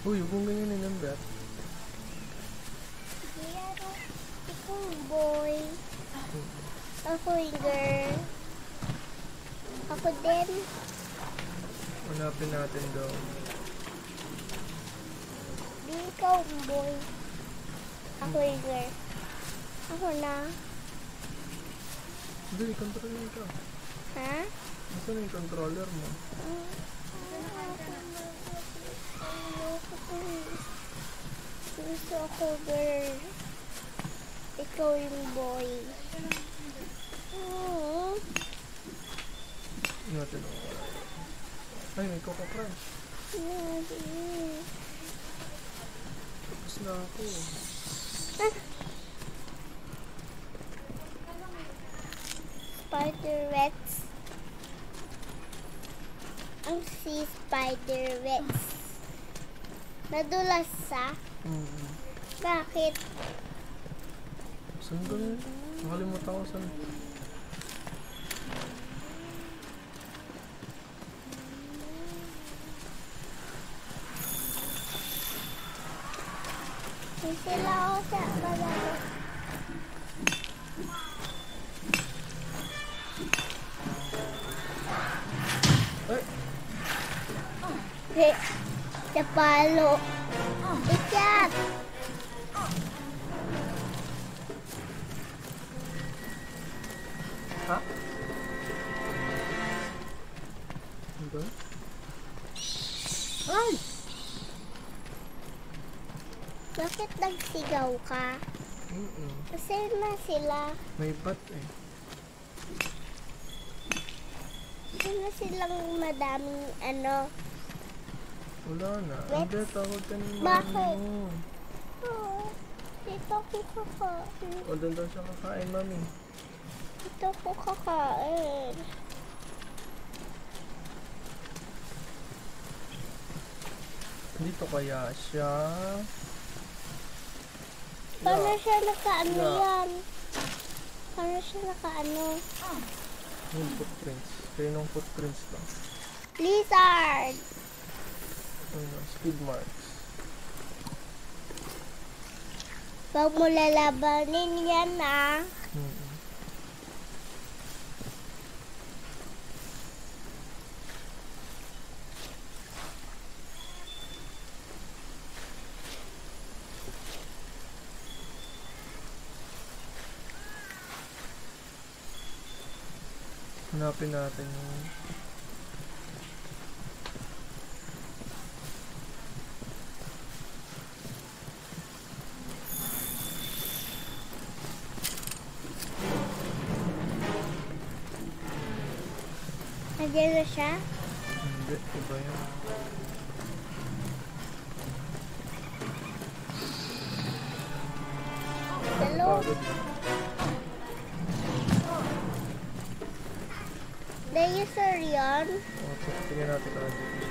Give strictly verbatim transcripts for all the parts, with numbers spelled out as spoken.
Uy, huwag mong ganyan yung number. Ikaw yung boy. Ako yung girl. Ako din. Hanapin natin daw. Di ikaw yung boy. Ako yung girl. Ako na. Hindi, controller ka. Ha? Gusto na yung controller mo. Gusto ako girl. Ikaw yung boy. Hmm. Natin ako. Ay, may Coco Crunch. Tapos na ako. Spider-Rex. Ang si Spider-Rex. Nadulas sa? Mm-hmm. Bakit? Saan ba yun? Nakalimutan ko saan. Sila ako sa balalo. Ay! Hey, sa palo. Ikat! Ha? Ano? Ay! Bakit nagsigaw ka? Mm-mm. Kasi na sila. May bat eh. Kasi na silang madaming ano. Wala na. Wet? Hindi, tawag ka ni Bakit? mami mo. Oh, dito ko kakain. O, doon daw siya kakain, mami. Dito ko kakain. Dito kaya siya. Paano siya nakaano Yeah. yan? Paano siya nakaano? Yung footprints. Kaya nung footprints lang. Lizard! Ano, skid marks. Huwag mo lalabanin yan ah. Mm-mm. Hanapin natin yung... Nandiyan na siya? Hindi, iba yan. Hello? Pagod. Dinosaur yan? O, tingnan natin kung dito siya.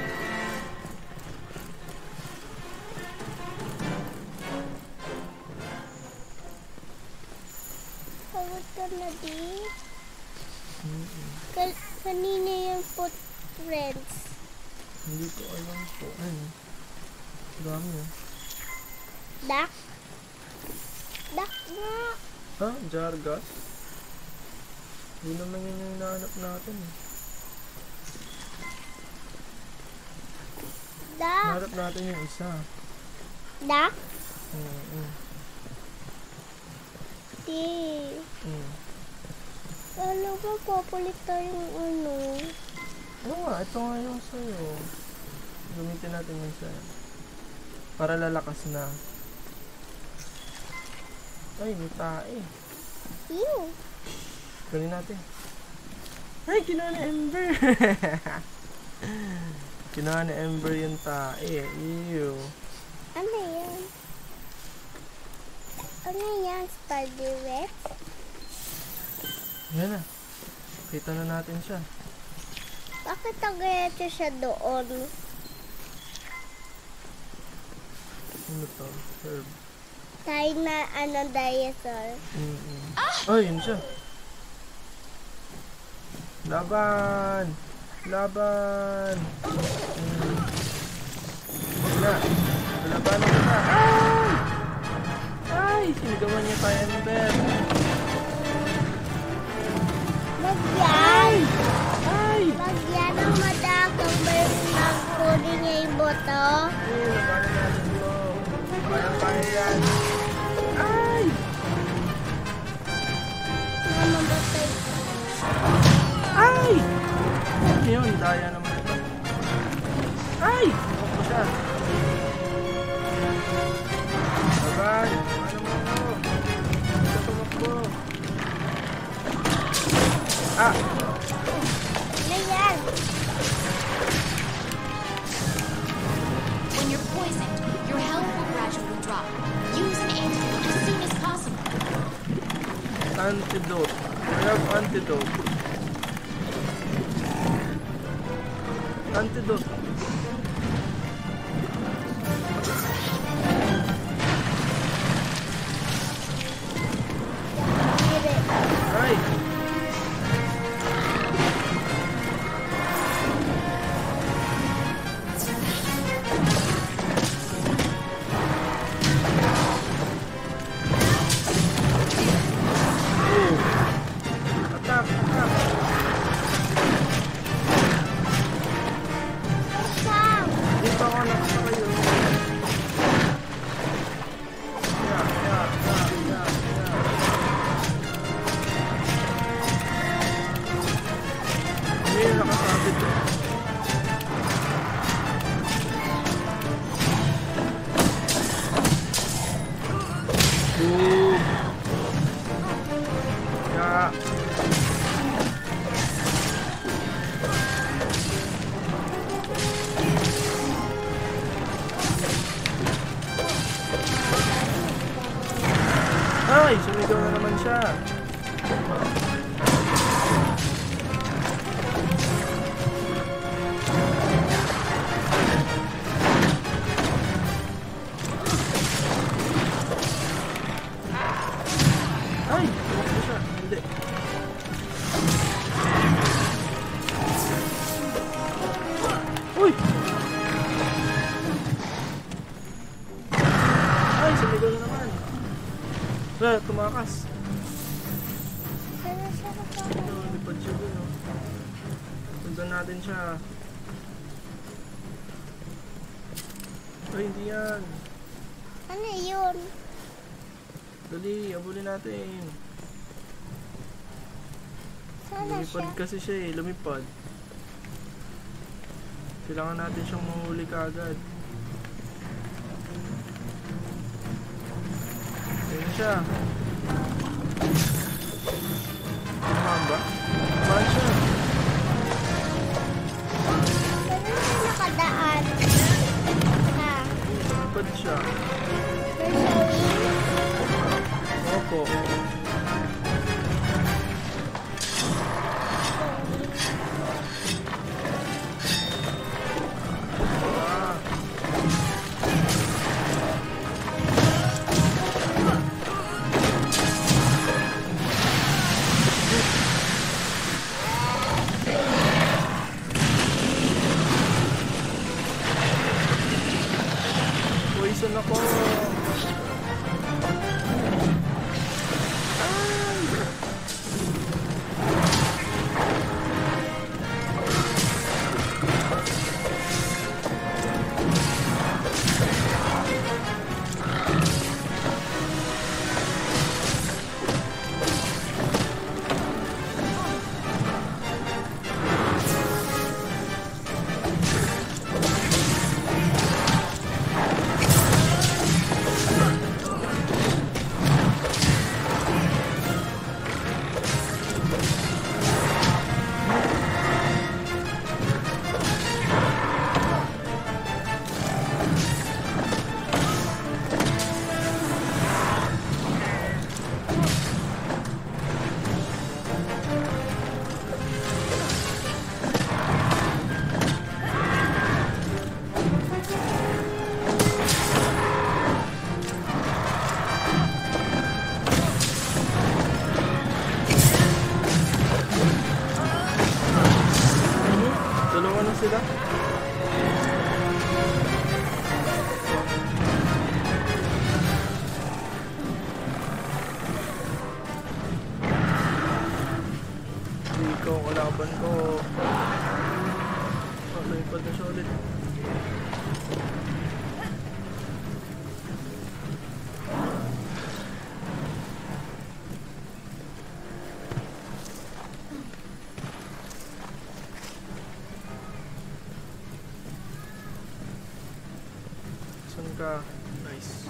Pagod ka na di? Mm-mm. Ka- kanina yung footprints. Hindi ko alam po. Ano? Dami eh. Duck? Duck nga! Ha? Jargas? Hindi naman yun yung hinahanap natin eh. Duck! Hinahanap natin yung isa. Duck? Mm-mm. Di. Mm. Alam mo, papalit tayong ano. Oo nga, ito nga yung sa'yo. Gamitin natin yung sa'yo. Para lalakas na. Ay, may tae. Ew! Galing natin. Ay, kinuha ni Ember! Kinuha ni Ember yung tae. Ew. Ano yan? Ano yan? Spider-Rex? Yan na. Kita na natin siya. Bakit nag-reto siya doon? Ano to? Herb. Tayo na ano, dinosaur. Mm-mm. Ay, yun siya. Laban! Laban! Mm. Na. Labanan mo na. Ay! Ay! Sinigawan niya pa Ember. Magyan. Ay! Magyan ang madakang bayan ng kuri niya yung boto. Ay! Labanan natin bro. Kaya-kaya yan. Ay! Mamamatay. Ay! Yun, daya naman ito. Ay! Tumakbo siya. Laban! Ano mo ako? Ito tumakbo. Ah! Ano yan? When you're poisoned, your health will gradually drop. Use an antidote as soon as possible. Antidote. I have antidote. Antidote. Ay! Attack! Attack! Dito ako nakita kayo. Yeah, yeah, yeah, yeah, yeah. Hindi yung nakasabit eh. Boom! Yeah. Ay! Sumigaw na naman siya. Ay! Tumakbo siya. Hindi. Uy! Ay! Sumigaw na naman. Ah, tumakas. Sana siya nakaka- Ito, lipad siya dun, oh. Sundan natin siya. Ay, hindi yan. Ano yun? Dali, abulin natin. Sana siya. Lumipad kasi siya eh, lumipad. Kailangan natin siyang mahuli kaagad. Ayun siya. Tumahan ba? Tumahan siya. Sana siya nakadaan. Ha? Lumipad siya. Nasa Opo. Ah. Poison ako. sila. kalaban ko. Oh, lumipad na siya ulit. Saan ka? Nice.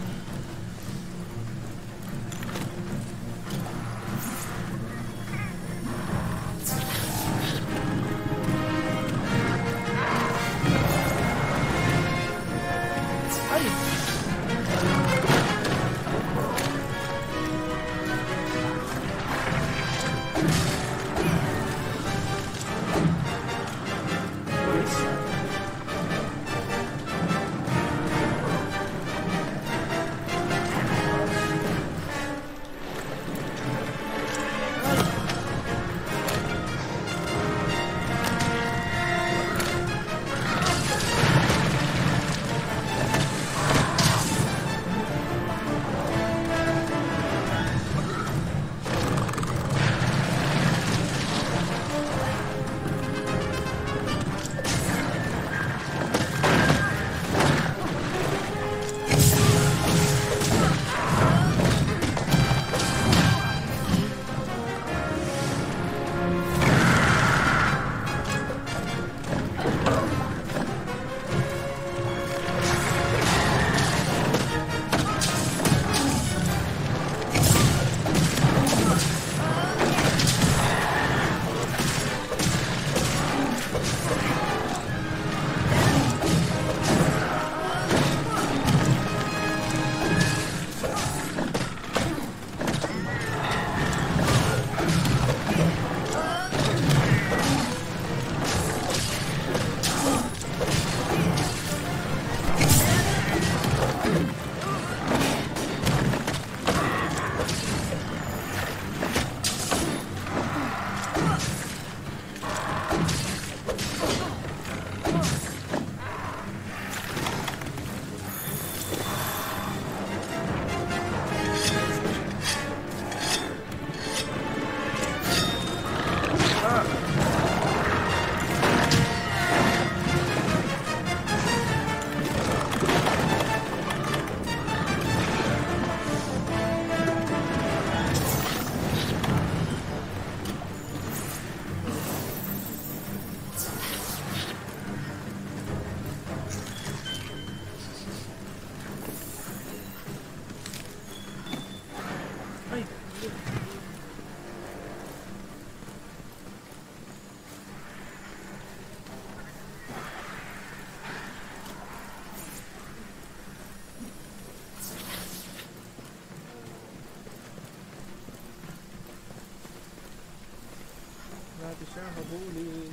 Natin siya habulin.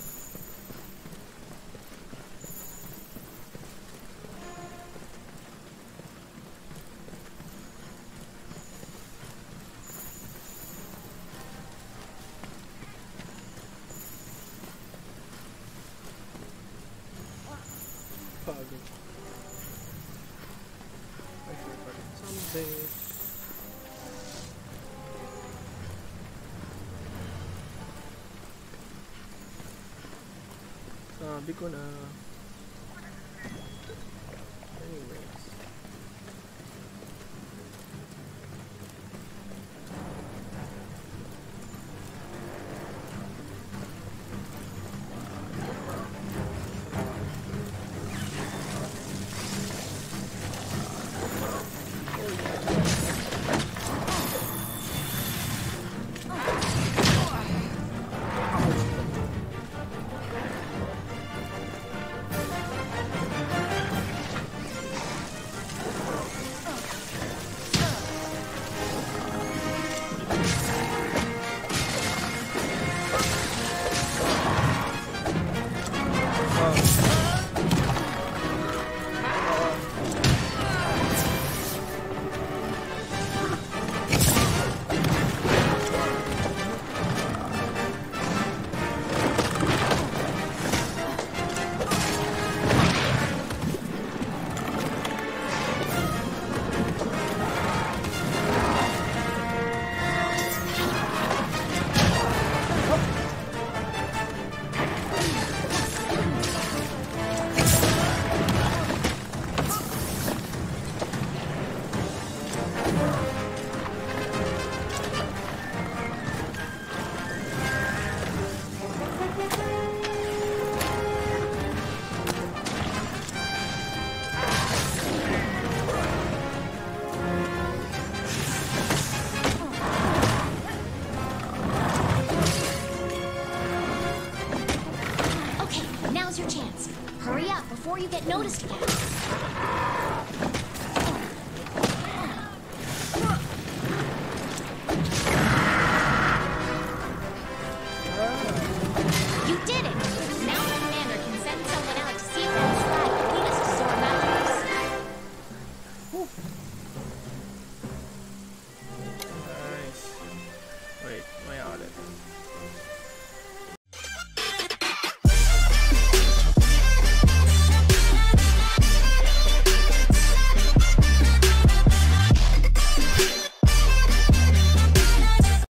Pagod. I feel like someday. Sabi ko na. Anyways. before you get noticed again.